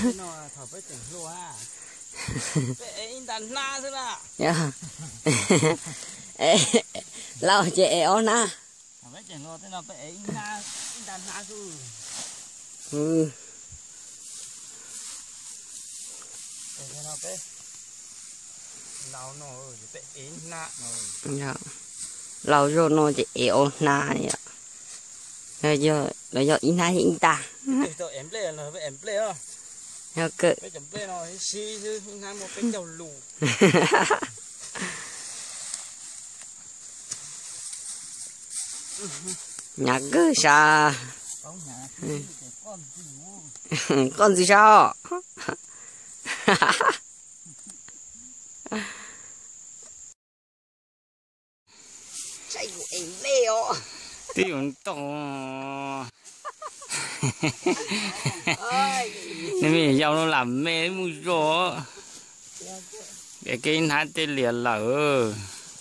nó thở với tỉnh lúa ha. Bé đàn na thế nào? Dạ. Lâu chị ó na. Thở với tỉnh lúa thế nào bé na đàn na chứ. Ừ. Thế nào bé? Lâu nó bé na rồi. Dạ. Lâu rồi nó chị ó na vậy. Là do in na in ta. Tôi em play là em play á. Dạ cơ. Bé chấm play nó xí chứ nam một cái đầu lù. Nhạc cơ xa. Con gì sao? Chạy của em leo. Tiếng to. Nên mình giàu nó làm mê mùi gió. Cái hát tên liệt lở.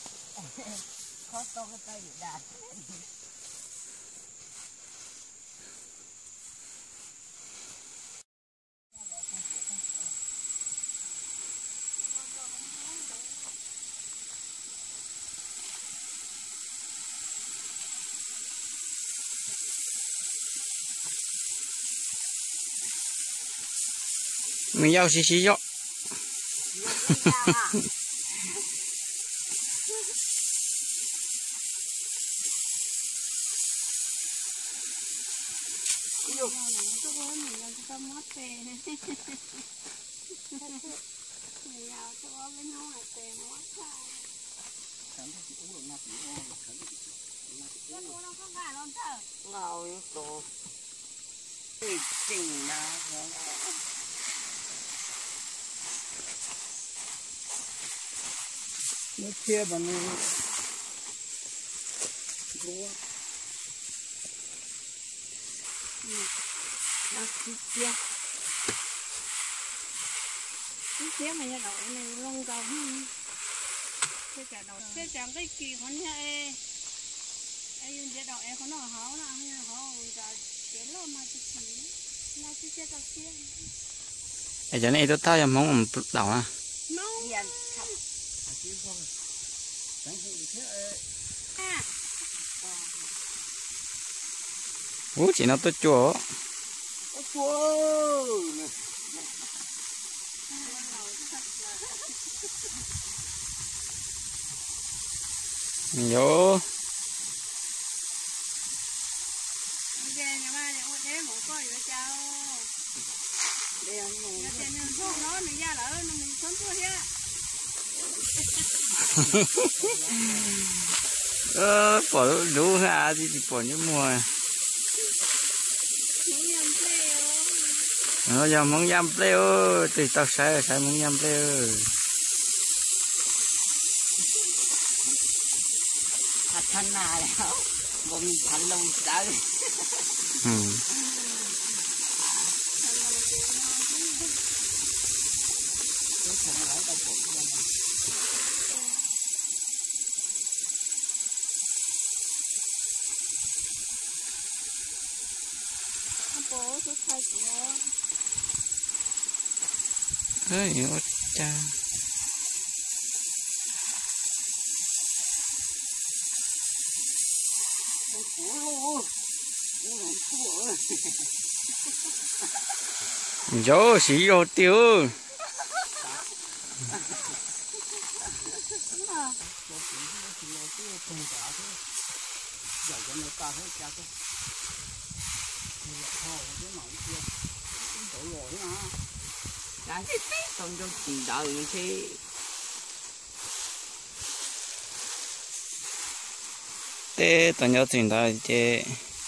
Mình giàu xí xí gió. Ngầu tổ. Chỉnh nào. Nó chia bằng lúa. Nó chia. Chia mà nhà đậu này lông cầu. Thế chả đậu, thế chẳng cái kỳ con nha ê. Ê dùng chế đậu ê con nó háo nè, nhưng mà háo ra chế lo mà chỉ nó chỉ chế đậu chia. Ở chỗ này tôi tao giờ mong đậu à. Mong. Yên thấp. Ủa chị nó tôi chua. Vô. Ok, nhà ba nhà thế một coi rồi chào. Nhà tiền nhân thuốc nó mình ra lỡ nó mình sống thuốc nha. Bỏ đủ ha thì bỏ những mùa. Nó giờ mong yam play ơi, thì tao sẽ mong yam play ơi. Thật thân nào là bông thành lông tới. Bố tôi thay của. Ơi, ôi cha. Vô xí vô tiêu. Đấy, không cho trình đợi như thế. Thế tao nhớ trình đợi chứ.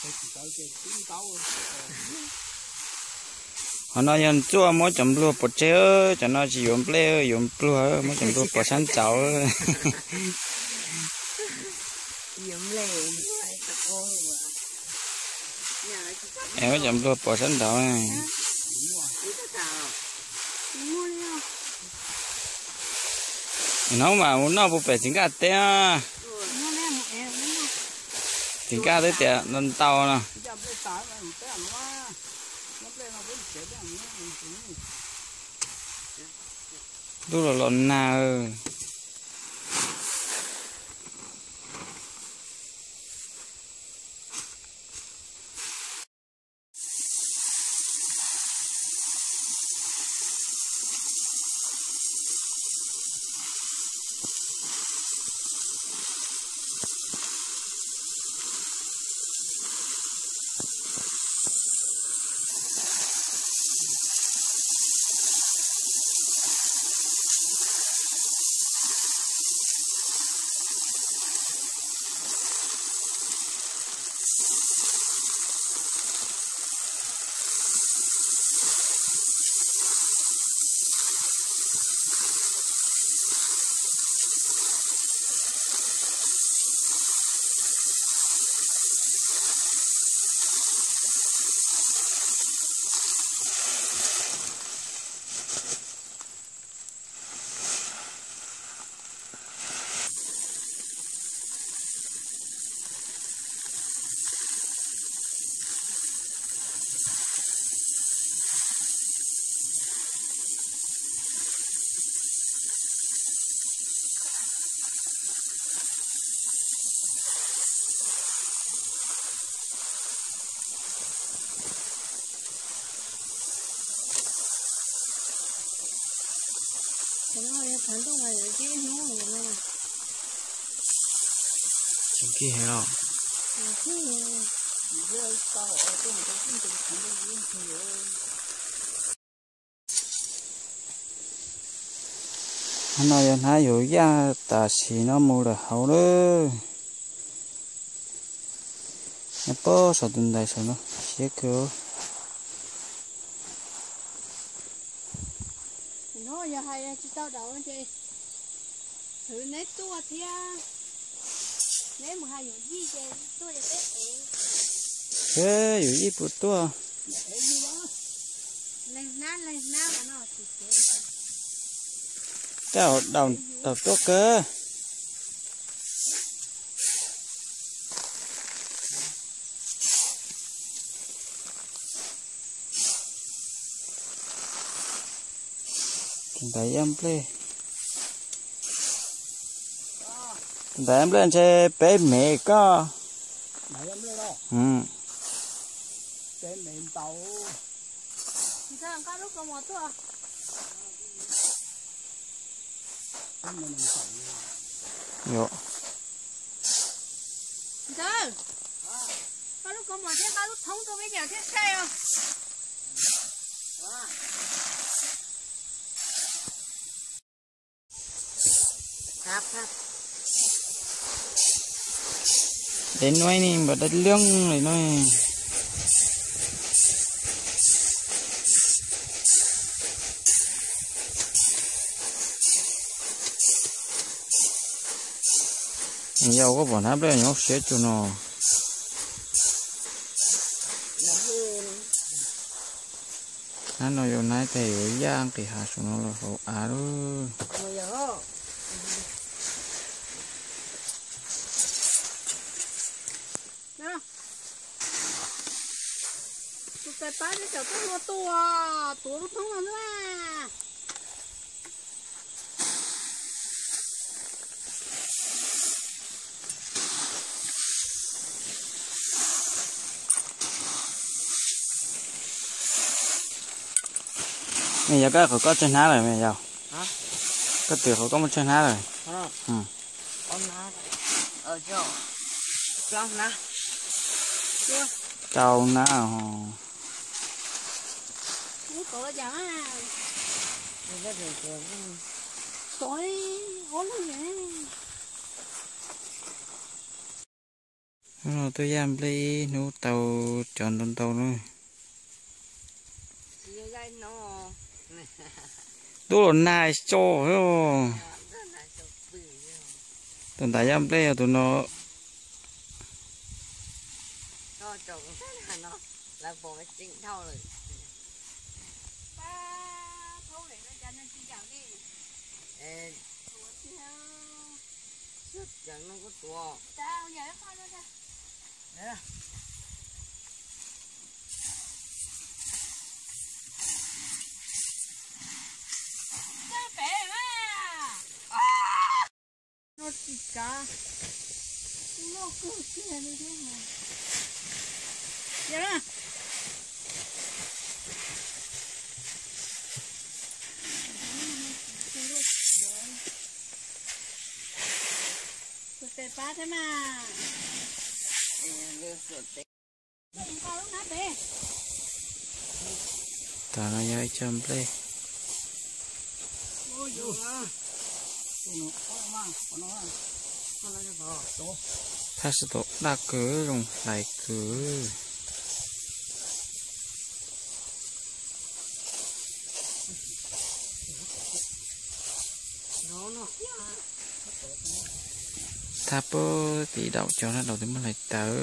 Họ nói rằng chua mỗi chấm lúa bột chế cho nó chỉ dùng ple dùng lúa mỗi chấm lúa bột sắn chảo. Dùng lề. Em có chấm lúa bột sắn chảo này. Nó mà muốn nó bộ phải chính cả té. Chính cả tới té lần tàu nè. Đu là lộn nào. Chính kia hay không? Hôm nay anh hiểu ra ta chỉ nó mua được hậu đó. Nó bó sao từng đây sao nó xé cửa. Nó giờ hay chỉ tao đầu anh chị. Thử nét tua thì nếu mà hay dùng gì vậy tôi sẽ Ê, dù gì bụt tua. lên nát mà nó thì sẽ Đầu tua cơ. Tại em lên xe bé mẹ có. Mày em lên đâu? Bé mẹ tàu. sao có lúc có một tua Yo. sao có lúc có một thế có lúc thống tôi bây giờ thế sao Hấp. Đến nói đi mà đất lương này nói. Nhiều có bọn hấp đây nhóc xếp cho nó. Nó nói vô nãy thì ở giang thì hạ xuống nó là hậu á đó. tôi cái bát nó chở tôi tua nó thống làm ra Mày giờ cái có chân há rồi mày giờ. Hả? Cái tiểu có một chân há rồi. Hả? Con ná ở chỗ trong ná chưa Trâu ná cái cổ chẳng à nó được tối ốm vậy nó tôi dám lấy nấu tàu tròn tàu nữa. Tôi là nai cho hiểu. Tụi ta dám lấy tụi nó. nó trồng là nó là bỏ chính thau rồi ba thâu để nó cho nên chỉ chẳng đi sức chẳng nó có tua sao giờ nó coi nó ra đấy cái bể mà thịt cá nó cứ kia như thế mà vậy đó tê phá thế mà ta nó nhớ châm play ta sẽ tổ đa cứ rồng lại cứ ta bơ thì đậu cho nó đầu tiên mới lại tớ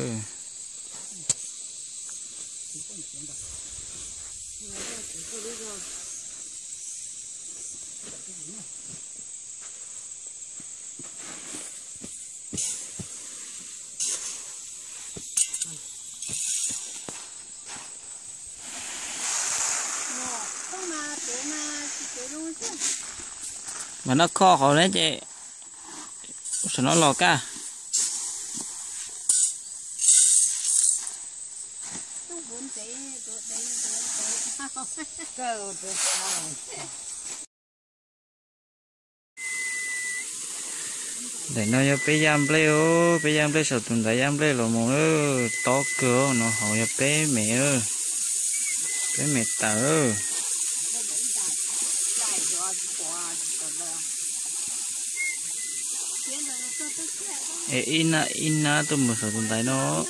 mà nó kho khỏi đấy chị sao nó lò ca để nó cho bé giam play sợ tụi đại giam play là một nó to cửa nó hỏi cho bé mẹ tớ ina tụi mình sợ tụi đại nó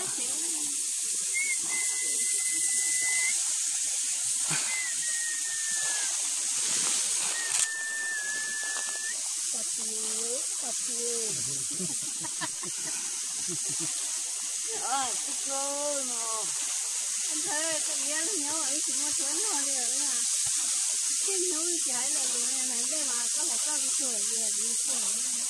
anh thấy cái gì nó nhớ ấy chỉ một chuyến thôi được nha cái nhớ chỉ hay là người này đây mà có phải có cái tuổi gì gì tuổi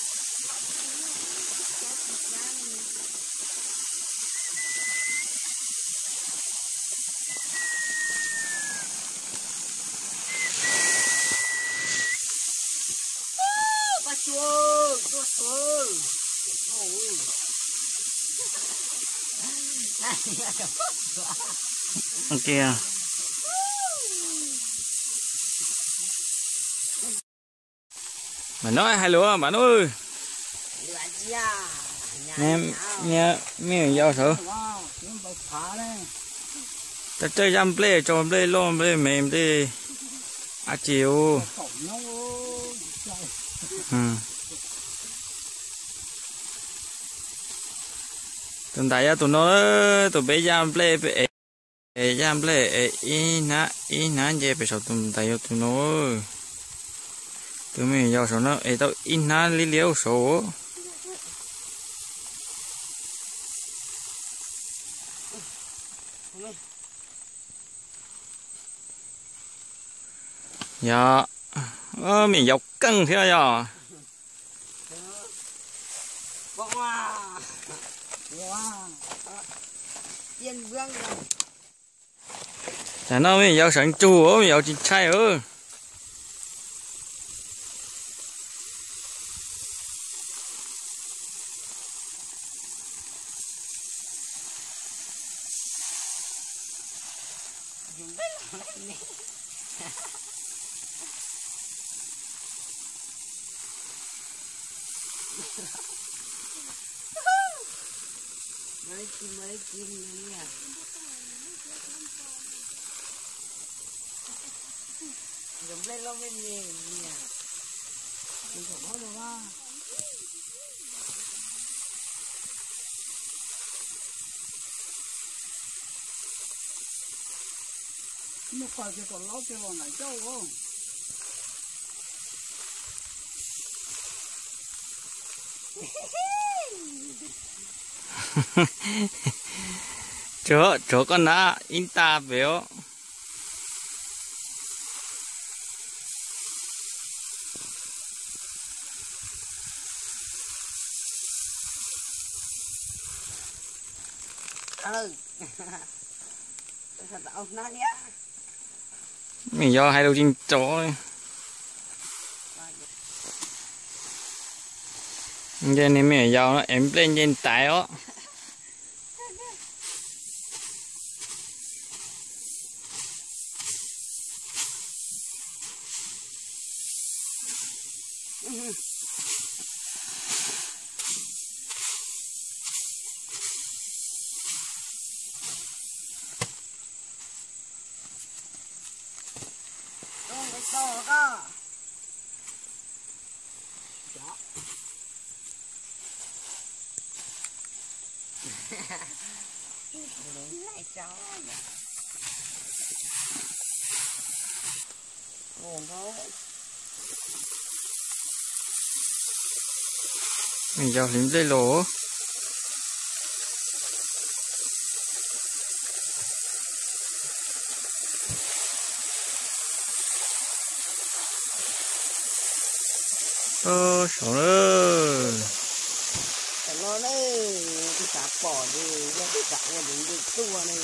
bà chua kia mà nói hai lúa bạn ơi nghe giao thử ta chơi jam play cho play lon play mềm đi à chiều tụi đại tụi nó tụi bé jam play jam play ina về phải sao tụi đại tụi nó tụi mình giao số nó tao ina lý liêu số dạ mình dọc cân thế à chả nó mình dọc sẵn chùa mình dọc chích chay ơ mới chim nha dùng lên lo bên nhẹ nha mình có nói được không nó phải cái con lót cái con này châu không chỗ con đã in ta béo mình do hai đầu trên chó giờ này mẹ giàu nó em lên trên tay ó. Con cái to đó. Lại chó. Ngon thôi. Mình giàu lính dây lỗ. Sống ơi. Nó đây cái cá bỏ đi, cái cá này đừng được tua này.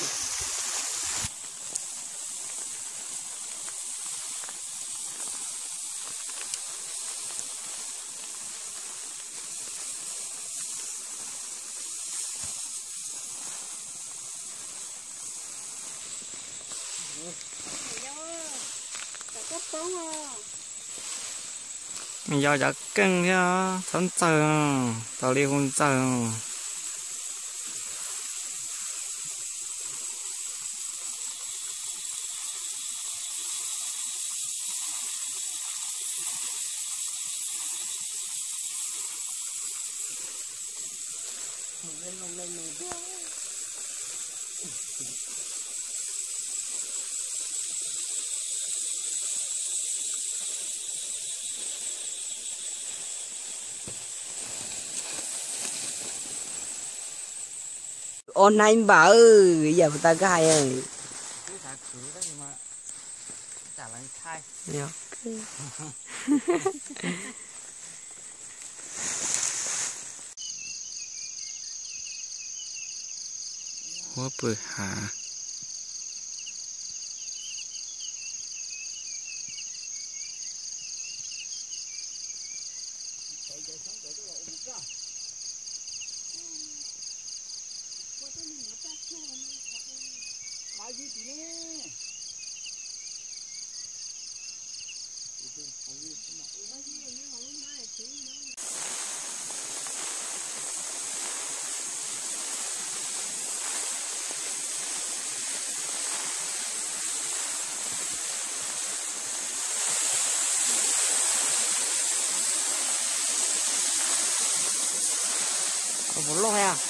Mình giàu chắc cưng theo thân chờ tao đi hôn chờ. Ôn anh bà ơi, giờ ta gai ơi. Cứ thả khứ đó thì mà chả lành khai. Dạ. Hoa bự hả. Ai gì thì nè. Có bốn lô ha.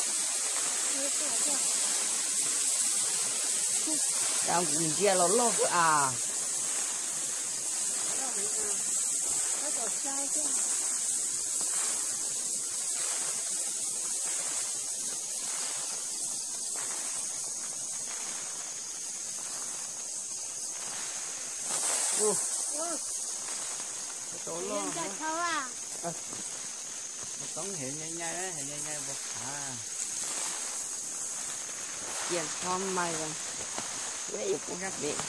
Đang cùng chia lô lô à. Tổ lô. Tống hiện nhanh nhanh đấy, hiện nhanh nhanh bậc hả. Tiền thom mày rồi. Lấy yêu cũng rất đẹp.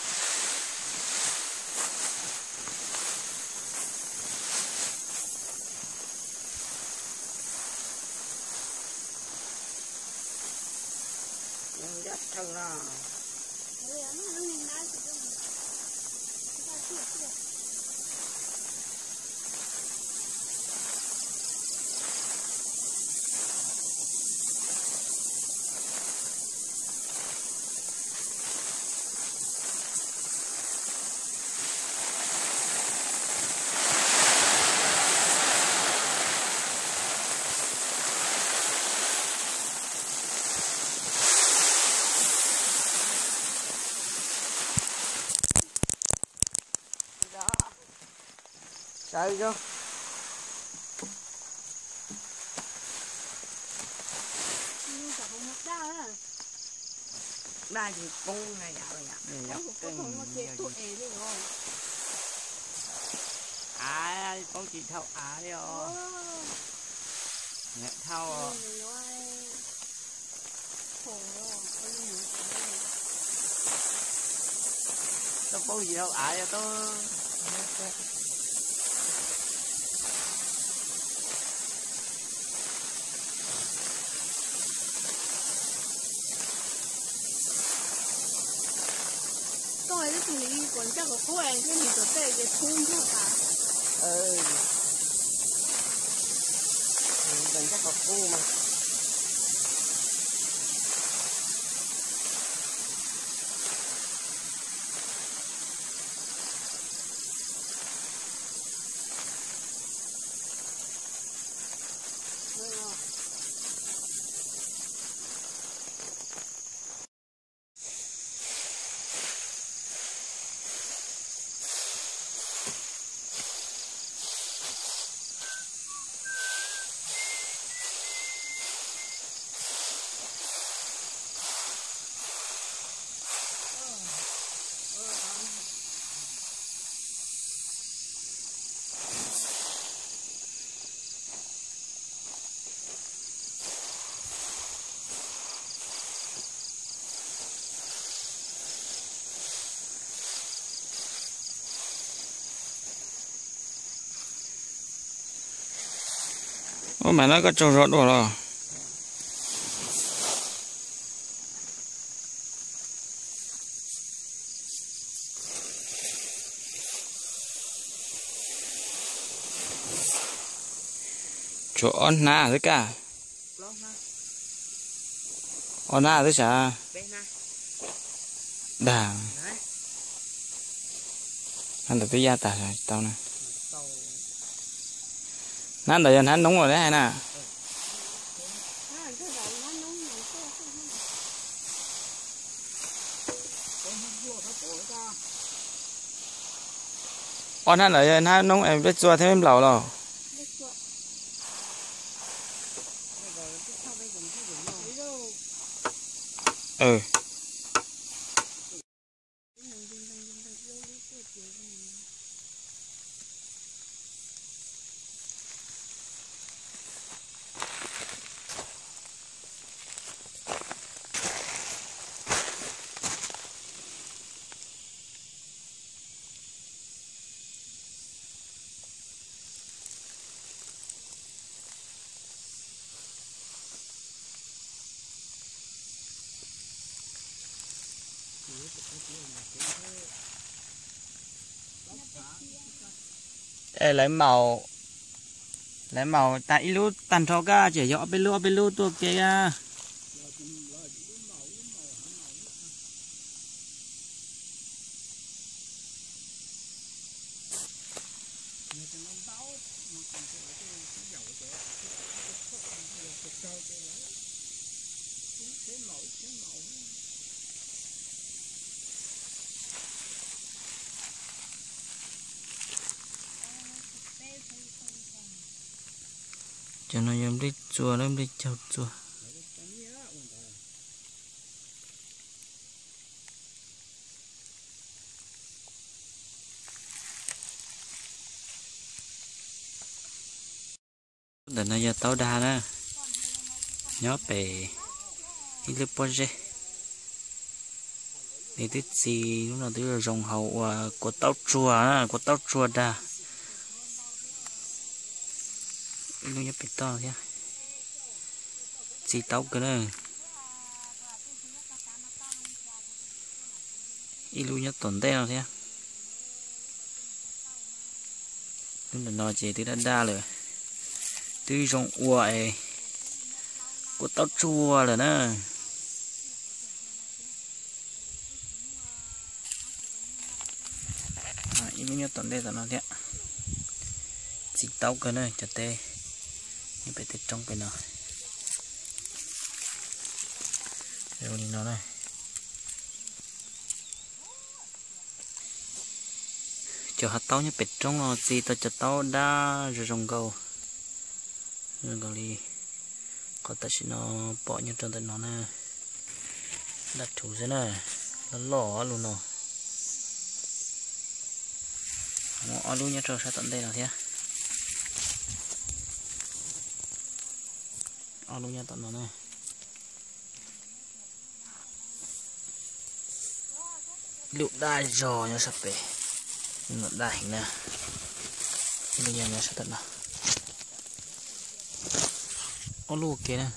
Rất thân là. Chơi cho. Đây thì con này dạo này Dọc kênh. à con chị thâu à đi ô nhẹ thâu tôi con gì đâu à cho tôi còn chắc có quê cái gì tổ tê cái thun thôi cả Mình chắc có khu mà. Ô mà nó có trâu rọt đồ rồi. Chỗ on na thế cả. On na thế chả. Đà. Anh tự gia tả rồi tao nè. Hắn đợi anh hắn đúng rồi đấy hay nè. On hắn đợi anh hắn đúng em biết chua thêm em lẩu rồi. Ừ. Ê, lấy màu tại lúc tàn cho ca chỉ dọ bên lúa tua kia. Cho nó em đi chùa nó đi chào chùa. Đợt này giờ tao đa đó nhớ về đi lên project để tiếp gì lúc nào tới rồng hậu của tao chùa đa lúc nhớ bị to thế gì tao cái này lúc nhớ tổn tệ nào thế lúc nào chỉ tới đa rồi từ rồng uại của tao chùa rồi nè. Ini nhớ tuần đây là nó thế chỉ tao cái này chặt tê như phải tê trong cái nào rồi đi nó này cho hạt tao như bệt trong nó gì tao cho tao đa rồi rồng gầu đi có ta chỉ nó bỏ như trong tay nó nè đặt thủ thế này nó lỏ luôn nó nó luôn nhớ trâu sao tận đây nào thế luôn nhớ tận nó này lựu đai giò nhớ sắp về lựu đai nè luôn nhớ sao tận nào luôn kia nè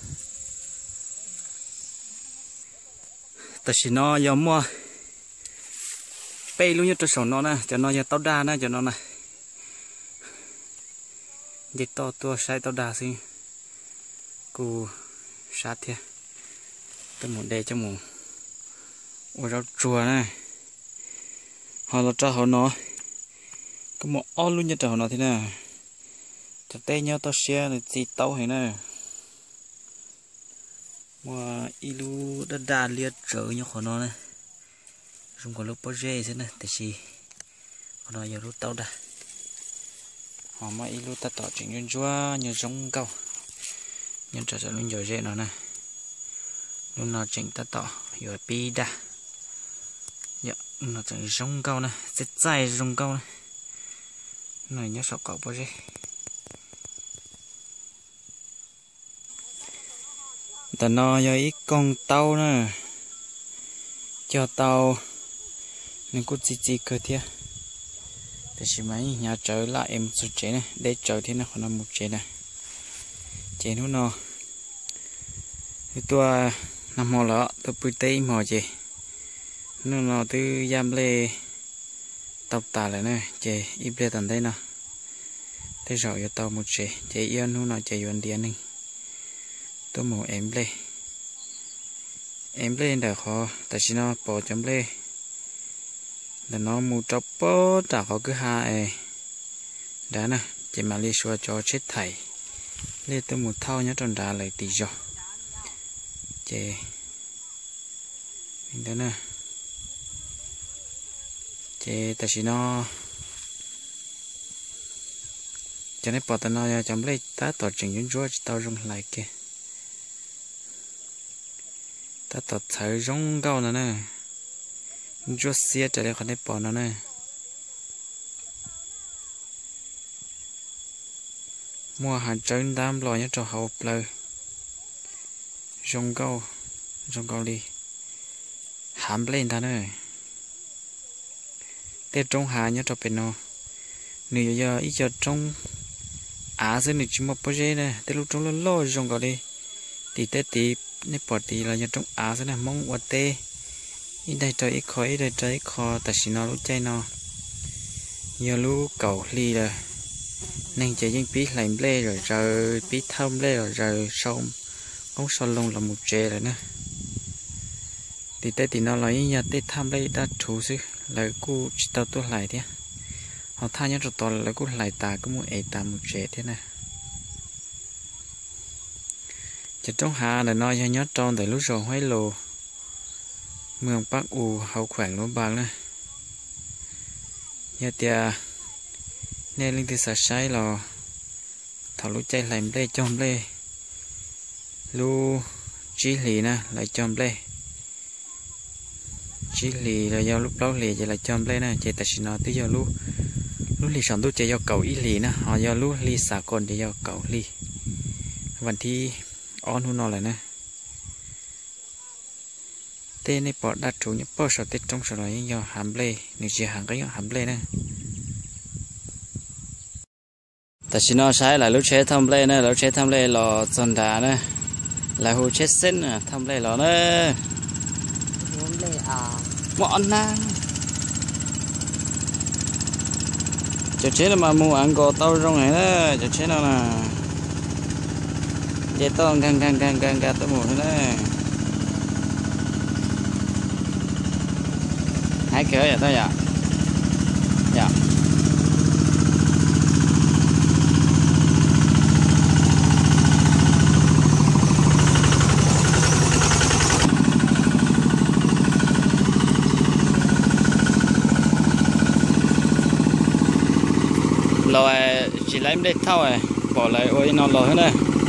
ta chỉ nó giống mua bay luôn như cho sổ nó nè cho nó như tao đa nè cho nó nè dịch to tua sai tao đa xin cô sát thế tôi muốn để cho mù ôi rau chua này họ là cho họ nó có một o luôn như cho họ nó thế nào cho tay nhau tao xe này gì tao hay nè mà ilu đã đa liệt trở như họ nó này dùng có lúc bao giờ thế này tại gì họ nói giờ lúc tao đã họ mà ilu ta tỏ chuyện nhân chúa như giống câu nhân trở sẽ luôn giờ dễ nó này luôn nào chỉnh ta tỏ giờ pi đã dạ nó chẳng giống câu này rất dài giống câu này này nhớ sọc cậu bao giờ ta nói giờ ít con tàu nè cho tàu nên cũng chỉ cơ thiệt thì chỉ mấy nhà chờ lại em sụt chế này để chờ thế nào còn một chế này chế nó thì tôi nằm mò lọ tôi bơi tây mò chế nó từ giam lê tập tà lại nè chế ít lê tận đây nào thế rồi giờ tàu một chế chế yên nó chế yên điện này tôi mò em lên đã khó tại sao nó bỏ chấm lê để nó mua chọc bó đã có cứ hai đã nè chỉ mà đi xua cho chết thầy lên tôi một thao nhá tròn đá lại tí rồi chè đó nè chè tại sao nó cho nên bỏ tao nó chấm lấy ta tỏ trình những chúa tao rung lại kìa ta tỏ thấy rung cao nữa nè chúa xia trở lại khỏi đây bỏ nó nè mua hàng trơn đam lòi nhá cho hậu plơ rung cao đi hàm lên ta nữa tết trong hà nhá cho bên nó nửa giờ ít giờ trong sẽ nửa chỉ một bao giờ nè tết lúc trong lo rung cao đi thì tết tí nếu bỏ tí là nhá trong sẽ là mong qua tê ít đây trời ít khói đây trời ít kho tại sao nó lúc chay nó giờ lúc cầu ly rồi nên chạy những bí lạnh lê rồi bí thơm lê rồi xong ống son lông là một chè rồi nè thì tết thì nó lấy nhà tết tham lê đã chủ sư là cô tao tôi lại thế họ thay nhá rồi toàn là cô lại tà có một ế tà một chè thế này chỉ trong hà là nói nhớ tròn để lúc rồi hoái lồ mường bắc u hậu khoảng nó bằng này giờ tia nên linh thì sợ sai là thảo lũ chay làm lê chom lê lũ chí lì nè lại chom lê chí lì là do lúc đó lì vậy là chom lê nè chạy tại sao nó tới giờ lũ lì sản tu chạy do cầu ý lì nè họ do lũ lì xả còn để do cầu lìวันที่อ้อนหุ่นนอนเลยนะเต้ในปอดดัดถูเนี่ยปอดสติตรงสลายยอหามเล่หนึ่งเสียหางก็ยอหามเล่นะแต่ชิโนใช้หลายลูกเชทำเล่นะลูกเชทำเล่หล่อจนดานะหลายหูเชเส้นนะทำเล่หล่อนะหมอนนะจะเช็ดมามูอังกอเต้าตรงไหนนะจะเช็ดเอานะเดี๋ยวต้องกันตัวหมูนะhãy kể vậy thôi dạ dạ rồi chỉ lấy em đây thao này bỏ lại ôi nó lò thế này